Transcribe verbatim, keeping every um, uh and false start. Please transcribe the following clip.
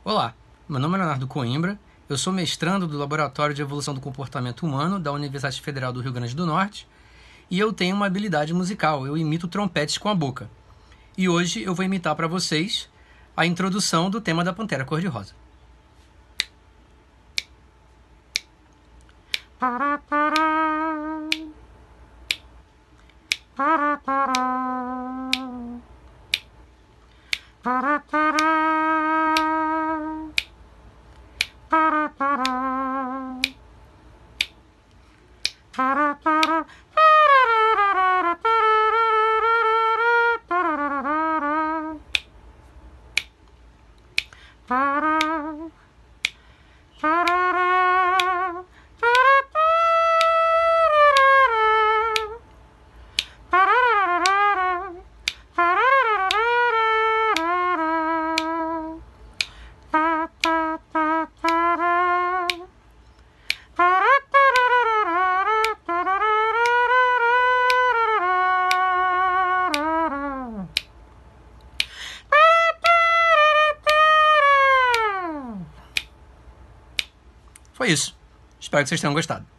Olá, meu nome é Leonardo Coimbra, eu sou mestrando do Laboratório de Evolução do Comportamento Humano da Universidade Federal do Rio Grande do Norte e eu tenho uma habilidade musical, eu imito trompetes com a boca. E hoje eu vou imitar para vocês a introdução do tema da Pantera Cor-de-Rosa. Foi isso. Espero que vocês tenham gostado.